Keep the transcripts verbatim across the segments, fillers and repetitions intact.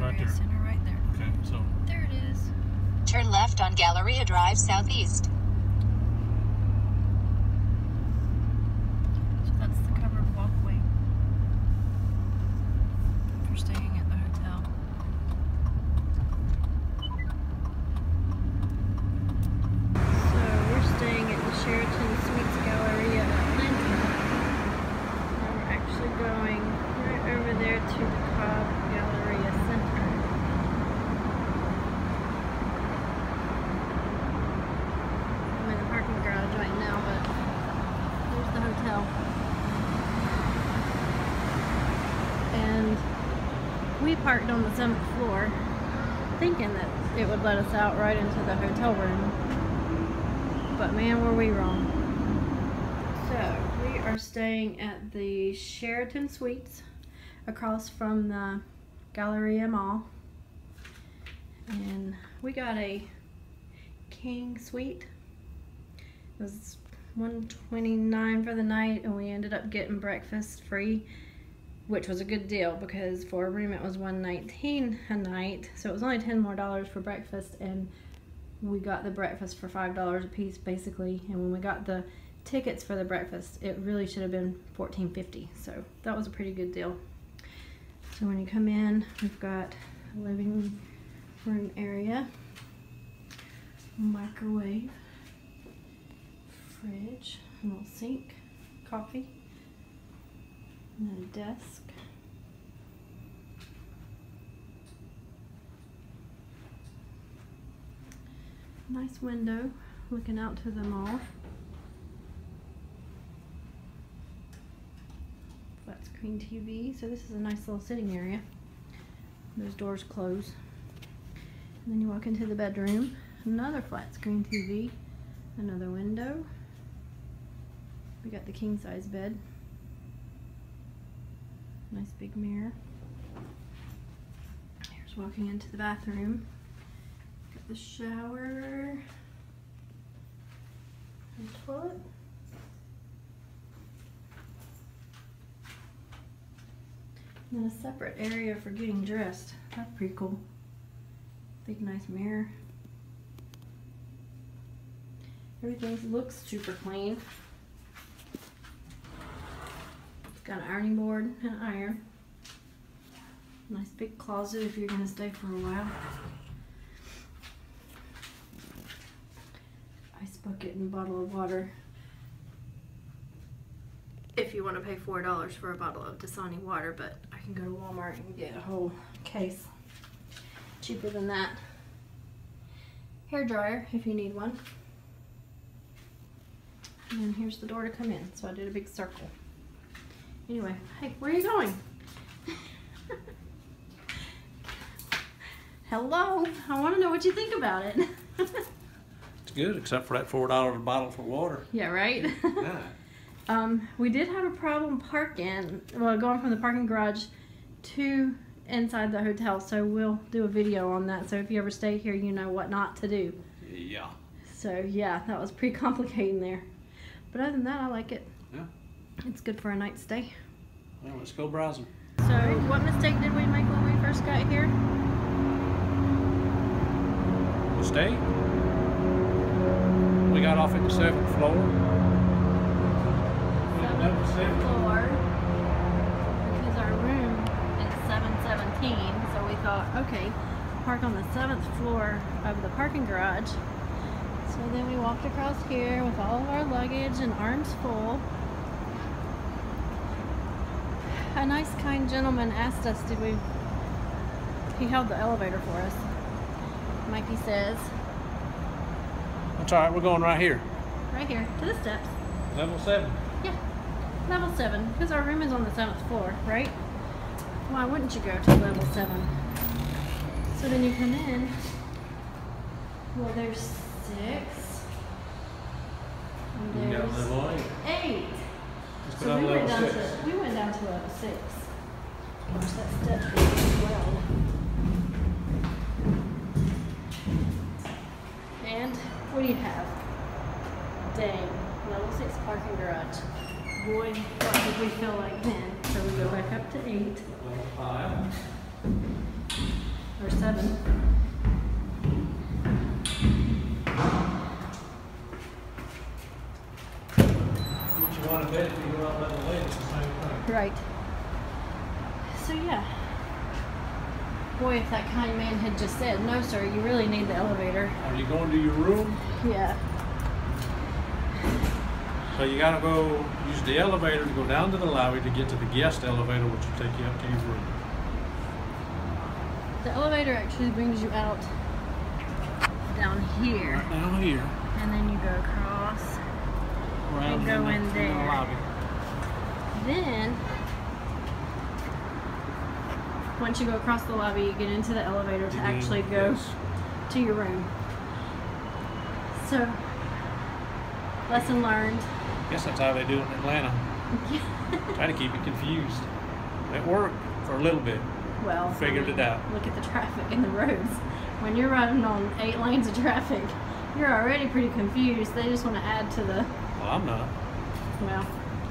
right there. Center right there. Okay, so. There it is. Turn left on Galleria Drive Southeast. So that's the covered walkway for staying at the hotel. So we're staying at the Sheraton Suites Galleria Atlanta. And we're actually going right over there to the Cobb Galleria Center. I'm in the parking garage right now, but here's the hotel. And we parked on the seventh floor thinking that it would let us out right into the hotel room. But man, were we wrong. So, we are staying at the Sheraton Suites across from the Galleria Mall. And we got a king suite. It was one twenty-nine for the night, and we ended up getting breakfast free, which was a good deal because for a room it was one nineteen a night. So it was only ten more dollars for breakfast, and we got the breakfast for five dollars a piece basically. And when we got the tickets for the breakfast, it really should have been fourteen fifty. So that was a pretty good deal. So when you come in, we've got a living room area, microwave, fridge, a little sink, coffee, and then a desk. Nice window looking out to the mall. Flat screen T V, so this is a nice little sitting area. Those doors close. And then you walk into the bedroom, another flat screen T V, another window. We got the king size bed. Nice big mirror. Here's walking into the bathroom. Got the shower and toilet. And then a separate area for getting dressed. That's pretty cool. Big nice mirror. Everything looks super clean. It's got an ironing board and an iron. Nice big closet if you're gonna stay for a while. Ice bucket and bottle of water. If you want to pay four dollars for a bottle of Dasani water, but I can go to Walmart and get a whole case. Cheaper than that. Hair dryer if you need one. And then here's the door to come in. So I did a big circle. Anyway, hey, where are you going? Hello, I want to know what you think about it. It's good, except for that four dollars a bottle for water. Yeah, right? Yeah. Um, we did have a problem parking, well, going from the parking garage to inside the hotel, so we'll do a video on that. So if you ever stay here, you know what not to do. Yeah. So yeah, that was pretty complicated there. But other than that, I like it. Yeah. It's good for a night stay. Well, let's go browsing. So what mistake did we make when we first got here? Stay. We got off at the seventh floor. Seventh floor, because our room is seven seventeen, so we thought, okay, park on the seventh floor of the parking garage. So then we walked across here with all of our luggage and arms full. A nice, kind gentleman asked us, did we, he held the elevator for us. Mikey says, That's all right, we're going right here. right here, to the steps. Level seven. Yeah, level seven, because our room is on the seventh floor, right? Why wouldn't you go to level seven? So then you come in, well, there's six, and You got there's level eight. eight. Let's So go we down went level down six. to, we went down to level six. Gosh, that step is well. And what do you have? Dang, level six parking garage. Boy, what did we feel like then? So we go back up to eight. Level five. seven. What you want to bet if you go out that way, it's the same thing. Right. So yeah. Boy, if that kind man had just said, no sir, you really need the elevator. Are you going to your room? Yeah. So you gotta go use the elevator to go down to the lobby to get to the guest elevator, which will take you up to your room. The elevator actually brings you out down here. Right down here. And then you go across. Around And go the, in the there. lobby. Then, once you go across the lobby, you get into the elevator to You actually do, go yes. to your room. So, lesson learned. Guess that's how they do it in Atlanta. Try to keep you confused. It worked for a little bit. Well, Figured I mean, it out. Look at the traffic in the roads. When you're riding on eight lanes of traffic, you're already pretty confused. They just want to add to the, Well, I'm not. well.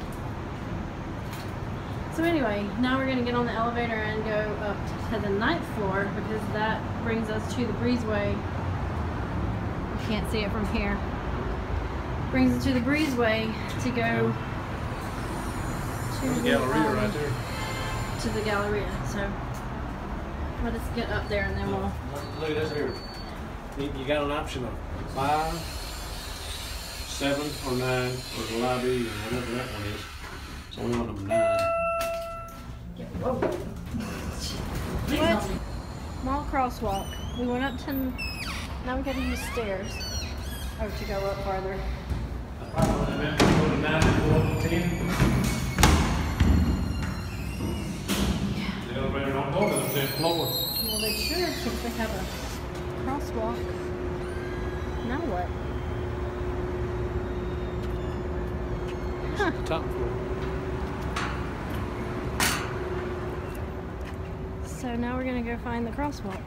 So anyway, now we're going to get on the elevator and go up to the ninth floor because that brings us to the breezeway. You can't see it from here. Brings us to the breezeway to go to There's a the, Galleria um, right there. to the Galleria. So let us get up there and then we'll. Look at this here. You you got an option of five, seven, or nine for the lobby, or whatever that one is. So we want number nine. What? Mall crosswalk. We went up to. Now we got to use stairs. Oh, to go up farther. I probably meant to go to nine and go up to ten. The elevator don't go to the tenth floor. Well, they should since they have a crosswalk. Now what? Huh. The top floor. So now we're gonna go find the crosswalk.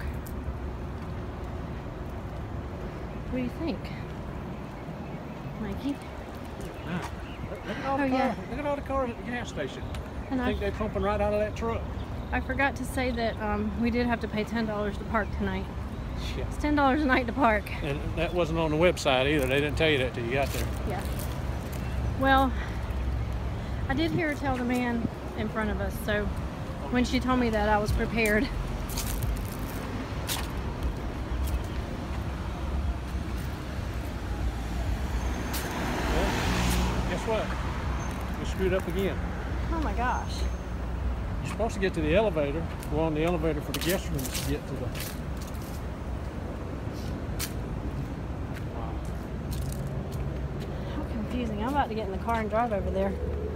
What do you think, Mikey? Nah. Look at all the Oh, cars. yeah. Look at all the cars at the gas station. And I I, think they're pumping right out of that truck. I forgot to say that um, we did have to pay ten dollars to park tonight. Yeah. It's ten dollars a night to park. And that wasn't on the website either. They didn't tell you that till you got there. Yeah. Well, I did hear her tell the man in front of us, so when she told me that, I was prepared. Well, guess what? We screwed up again. Oh my gosh. You're supposed to get to the elevator. Go on the elevator for the guest rooms to get to the. How confusing. I'm about to get in the car and drive over there.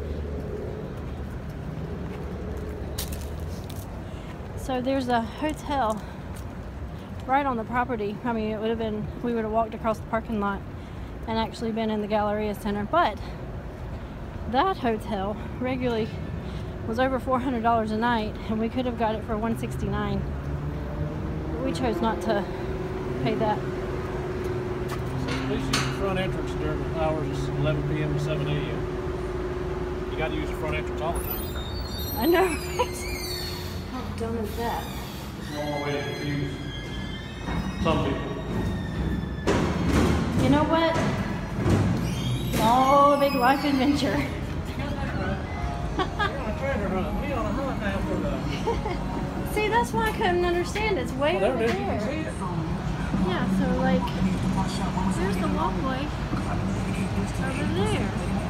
So there's a hotel right on the property. I mean, it would have been, we would have walked across the parking lot and actually been in the Galleria Center. But that hotel regularly was over four hundred dollars a night, and we could have got it for one hundred sixty-nine dollars. But we chose not to pay that. So please use the front entrance during the hours of eleven p m to seven a m You got to use the front entrance all the time. I know, right? How dumb is that? It's one more way to confuse some people. You know what? It's all a big life adventure. You're on a treasure hunt. We on a hunt now for the. See, that's why I couldn't understand. It's way Well, over there it is. You can see there. it. Yeah, so like, there's the walkway over there.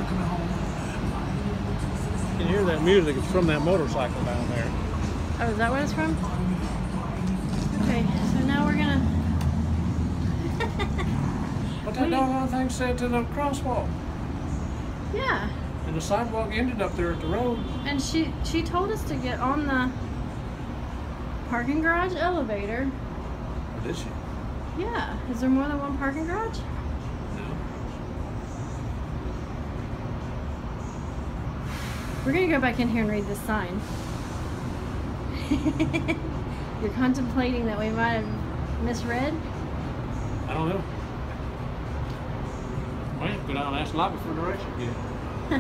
You can hear that music. It's from that motorcycle down there. Oh, is that what it's from? Okay, so now we're gonna. What that We- doggone thing said to the crosswalk. Yeah, And the sidewalk ended up there at the road. and she she told us to get on the parking garage elevator. Or did she? Yeah, is there more than one parking garage? No. We're gonna go back in here and read this sign. You're contemplating that we might have misread? I don't know. Well, go down and ask Lobby for direction again.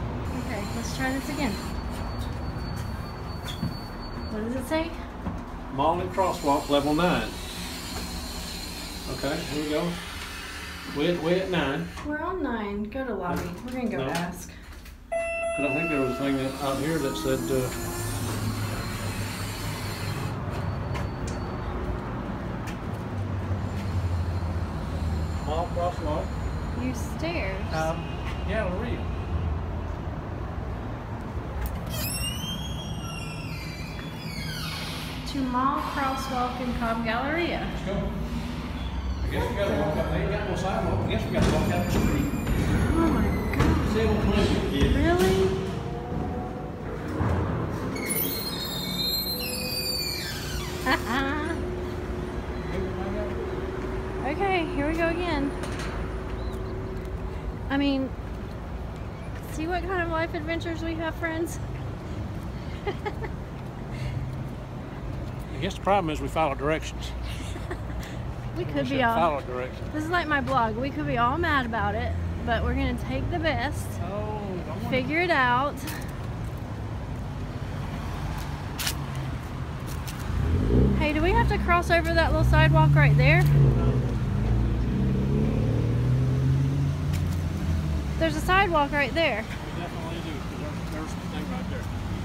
Okay, let's try this again. What does it say? Mall and Crosswalk, level nine. Okay, here we go. We at, we at nine. We're on nine. Go to lobby. We're gonna go No. ask. But I think there was a thing that, out here that said, uh, Mall Crosswalk, Use stairs. um, Galleria. To Mall Crosswalk in Cobb Galleria. Let's go. I guess we gotta walk up. They ain't got no sidewalk. I guess we gotta walk down the street. Oh my god. Seven twenty, kid. Really? Okay, here we go again. I mean, see what kind of life adventures we have, friends? I guess the problem is we follow directions. We We could should be all... follow directions. This is like my blog. We could be all mad about it, but we're gonna take the best, Oh, I wanna- figure it out. Hey, do we have to cross over that little sidewalk right there? There's a sidewalk right there. We definitely do, because there's, there's the thing right there.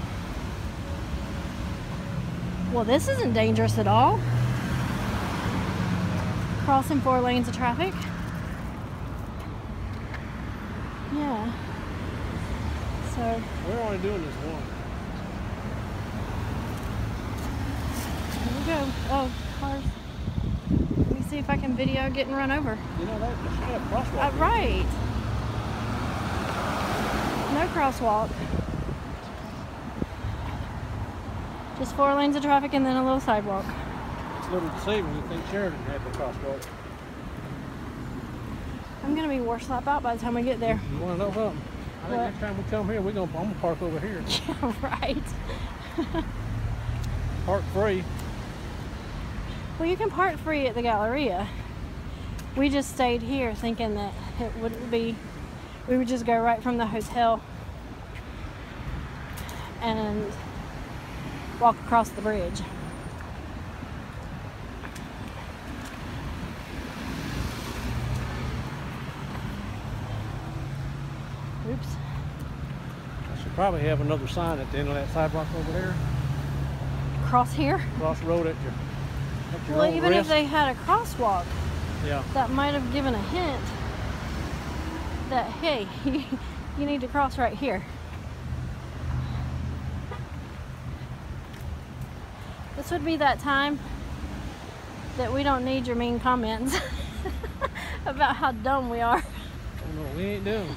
Well, this isn't dangerous at all. Crossing four lanes of traffic. Yeah. So, We're only doing this one. here we go. Oh, cars. Let me see if I can video getting run over. You know, that, that should have a crosswalk. Uh, right. No crosswalk. Just four lanes of traffic and then a little sidewalk. It's a little deceiving. You think Sheridan had the crosswalk. I'm gonna be worse slap out by the time we get there. You want to know something? I think What? next time we come here, we're gonna, I'm gonna park over here. Yeah, right. Park free. Well, you can park free at the Galleria. We just stayed here thinking that it wouldn't be, we would just go right from the hotel and walk across the bridge. Oops. I should probably have another sign at the end of that sidewalk over there. Cross here? Cross road at your, at your Well, own even if risk. they had a crosswalk, Yeah. that might have given a hint that, hey, you need to cross right here. This would be that time that we don't need your mean comments about how dumb we are. Oh, no, we ain't doing.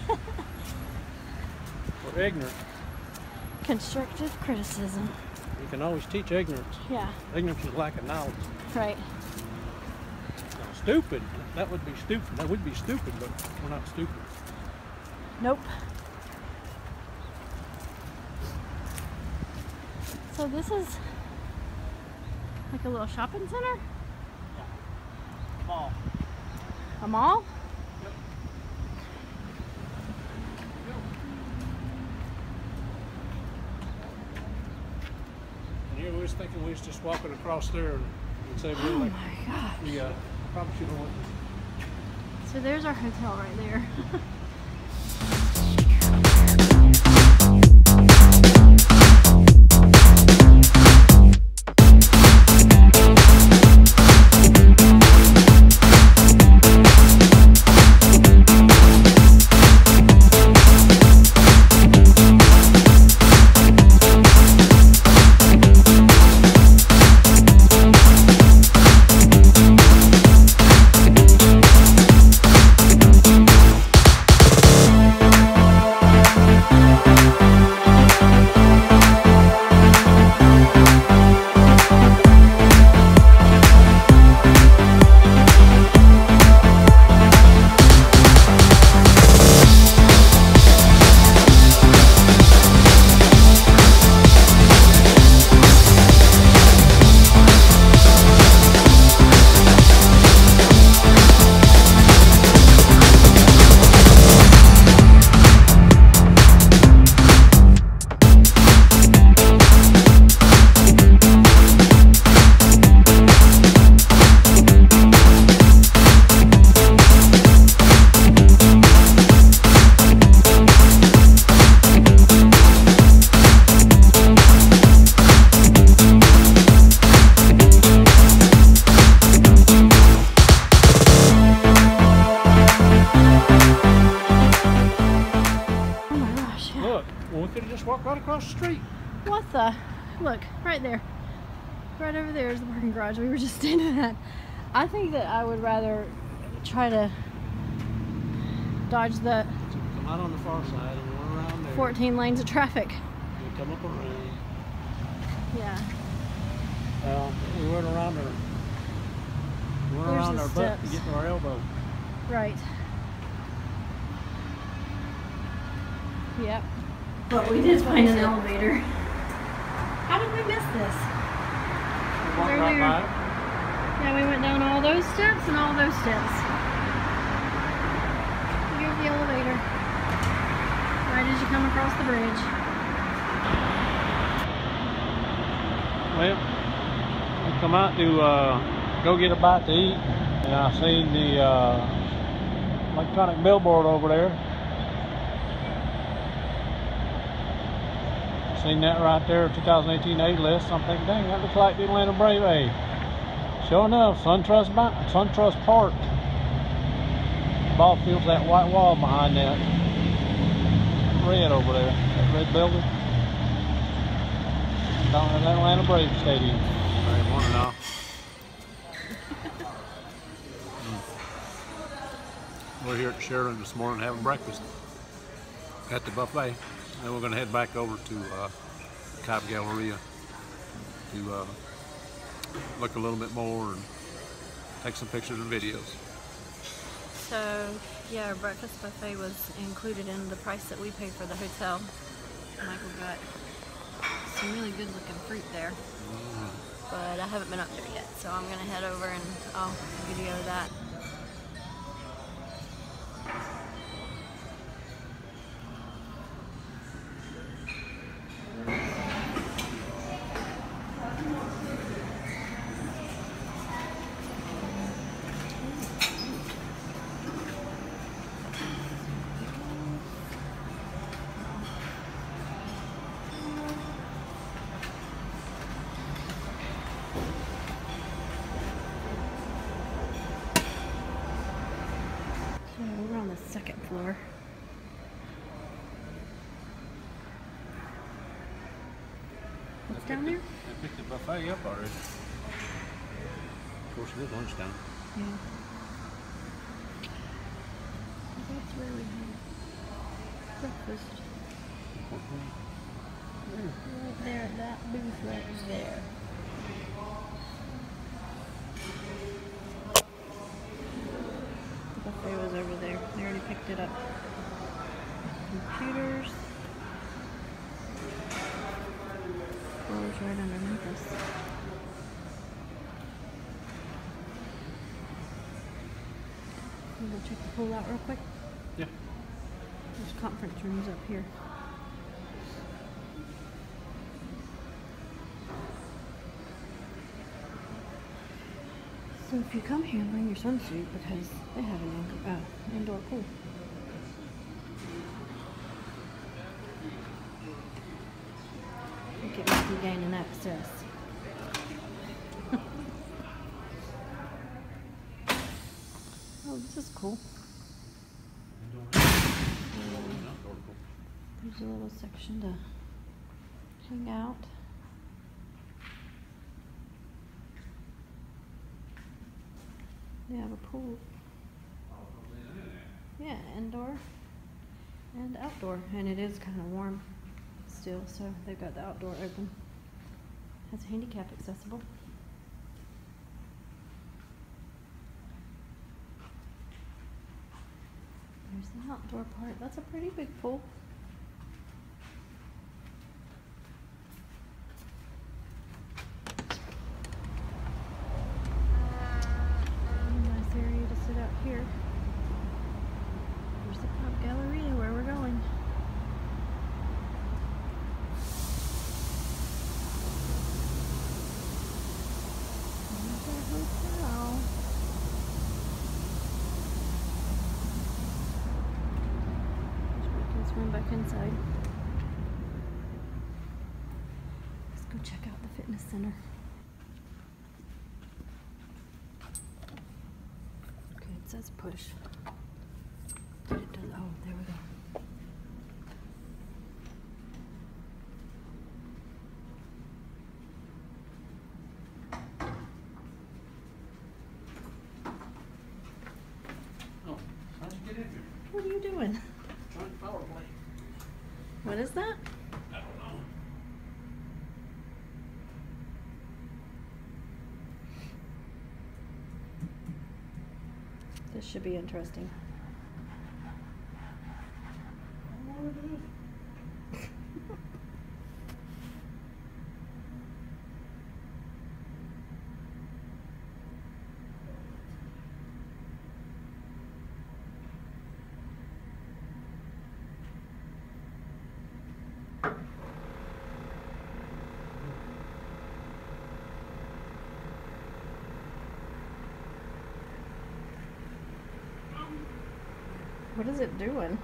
We're ignorant. Constructive criticism. You can always teach ignorance. Yeah, Ignorance is lack of knowledge. right. Now, stupid. That would be stupid. That would be stupid, but we're not stupid. Nope. So this is like a little shopping center? Mall. A mall? And here we was thinking we was just walking across there and we'd say we Oh like my gosh. we uh, probably should have went. So there's our hotel right there. across the street. What the? Look, right there. Right over there is the parking garage we were just standing at. I think that I would rather try to dodge the So come out on the far side and run around there. fourteen lanes of traffic. You come up around. Yeah. Well, we went around our, we went There's around the our butt to steps. get to our elbow. Right. Yep. But we did find an elevator. How did we miss this? We walked right Earlier. by it. Yeah, we went down all those steps and all those steps. Here's the elevator. Right as you come across the bridge. Well, we come out to uh, go get a bite to eat, and I seen the uh, electronic billboard over there. Seen that right there, twenty eighteen A list. I'm thinking, dang, that looks like the Atlanta Brave A. Sure enough, SunTrust, SunTrust Park. Ball field's that white wall behind that red over there, that red building. Down at Atlanta Brave Stadium. Very morning now. We're here at Sheridan this morning having breakfast at the buffet. And we're going to head back over to uh, Cobb Galleria to uh, look a little bit more and take some pictures and videos. So, yeah, our breakfast buffet was included in the price that we paid for the hotel. Michael got some really good looking fruit there. Mm. But I haven't been up there yet, so I'm going to head over and I'll video that. We're on the second floor. What's down there? I picked the buffet up already. Of course, it is lunchtime. Yeah. That's where we had breakfast. Right there at that booth right there. The buffet was over there. They already picked it up. Computers. Floor's right underneath us. We'll go check the pool out real quick. Yeah. There's conference rooms up here. So if you come here, bring your swimsuit because they have an in uh, indoor pool. I think it must be gaining access. Oh, this is cool. There's a little section to hang out. They have a pool. Yeah, indoor and outdoor. And it is kind of warm still, so they've got the outdoor open. Has handicap accessible. There's the outdoor part. That's a pretty big pool. Nice area to sit out here. There's the Cobb Galleria where we're going. There's our hotel. Let's run back inside. Let's go check out the fitness center. Okay, it says push. It does, oh, there we go. doing? Trying power play. What is that? I don't know. This should be interesting. I don't know what it is. What is it doing?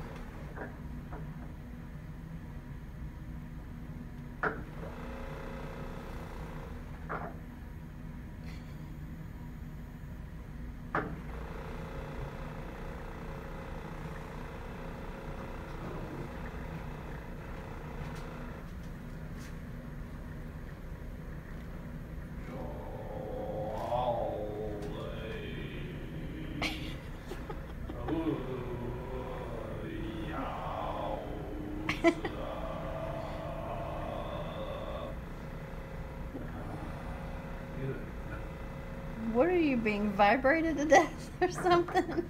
What are you, being vibrated to death or something?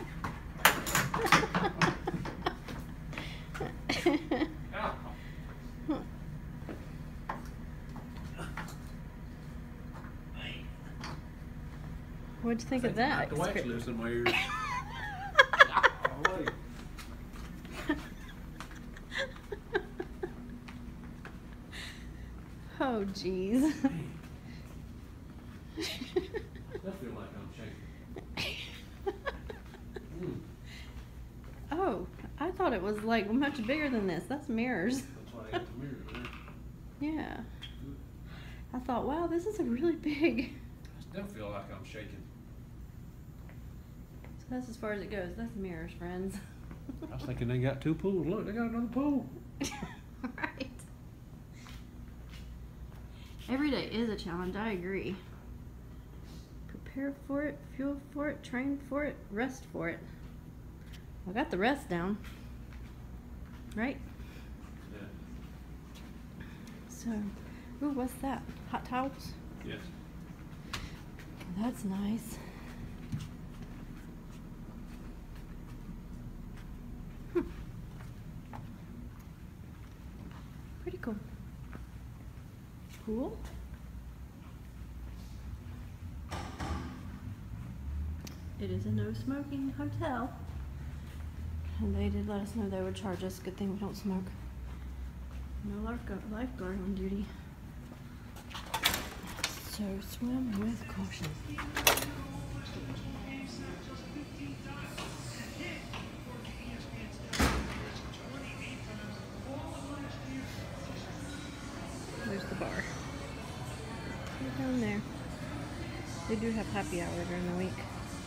What'd you think of that? The wax loose in my ears. Oh, jeez. I feel like I'm shaking. Mm. Oh, I thought it was like much bigger than this. That's mirrors. That's why I got the mirror there. Yeah. I thought, wow, this is a really big. I still feel like I'm shaking. So that's as far as it goes. That's mirrors, friends. I was thinking they got two pools. Look, they got another pool. Right. Every day is a challenge, I agree. Prepare for it, fuel for it, train for it, rest for it. I got the rest down. Right? Yeah. So, ooh, what's that? Hot towels? Yes. That's nice. Hmm. Pretty cool. Cool. It is a no smoking hotel. And they did let us know they would charge us. Good thing we don't smoke. No lifeguard, lifeguard on duty. So swim with caution. There's the bar. Right down there. They do have happy hour during the week.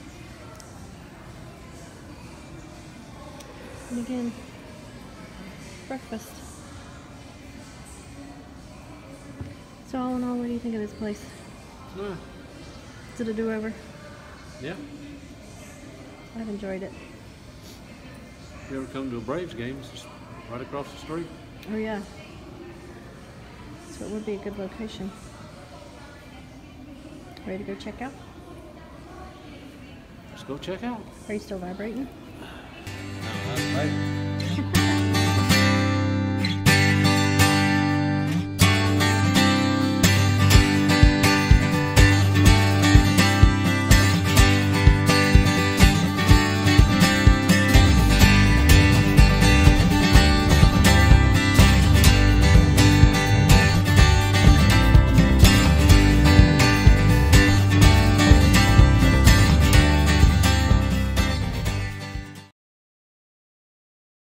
And again, breakfast. So all in all, what do you think of this place? Uh, Is it a do-over? yeah. I've enjoyed it. If you ever come to a Braves game, it's just right across the street. Oh yeah. So it would be a good location. Ready to go check out? Let's go check out. Are you still vibrating? That's right.